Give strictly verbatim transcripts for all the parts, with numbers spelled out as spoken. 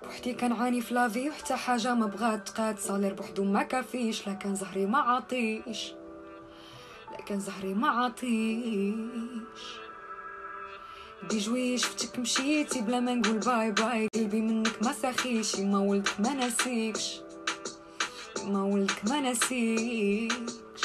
بوحدي كنعاني في لافي وحتى حاجه ما بغات تقاد، صالير بوحدو ما كافيش، لكن زهري ما عاطيش، لكن زهري ما عاطيش. دي جوي شفتك مشيتي بلا ما نقول باي باي، قلبي منك ما ساخيش، ما ولدك ما ناسيكش، ما ولدك ما ناسيكش.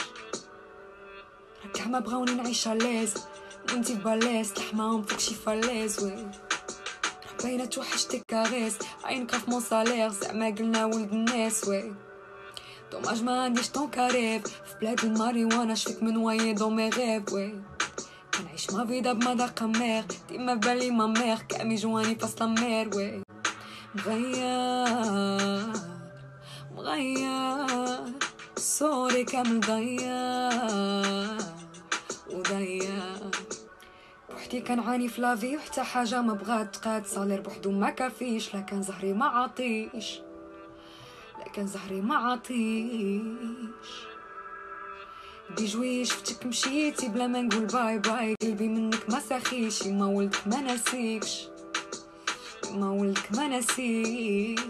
راك ما بغاوني نعيش علاز وانتي في بالاس، لحماهم فيك شي فلاز، وي باينه توحشتك كاريس، عينك في مون سالير، زعما قلنا ولد الناس. وي دوماج ما عنديش طون كاريف في بلاد الماريوانا، شفيك من وايي دو مي غيب. وي كنعيش ما فيدا بمذاق مير، ديما بالي ما مير كامي جواني فاصله مير. وي مغير مغير صوري كامل ضيع وضيع. بوحدي كنعاني في لافي وحتى حاجه ما بغات تقاد، صالير بوحدو ما كافيش، لكن زهري ما عاطيش، لكن زهري ما عاطيش. دي جوي شفتك مشيتي بلا ما نقول باي باي، قلبي منك ما ساخيش، ما ولدك ما ناسيكش، ما ولدك ما ناسيكش.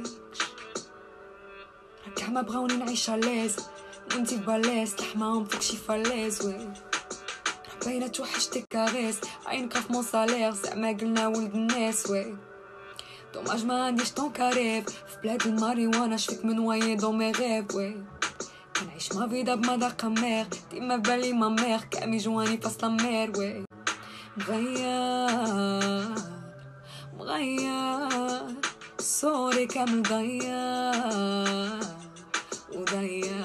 راك ما بغاوني نعيش علاز وانتي في بالاس، لحماهم فيك شي فلاز. وي باينه توحشتك كاريس، عينك في مون سالير، زعما قلنا ولد الناس. وي دوماج ما عنديش طون كاريف في بلاد الماريوانا، شفيك من وايي دو مي غيب. وي كنعيش ما فيدا بمذاق مير، ديما بالي ما مير كامي جواني فاصله مير. وي مغير مغير صوري كامل ضيع وضيع.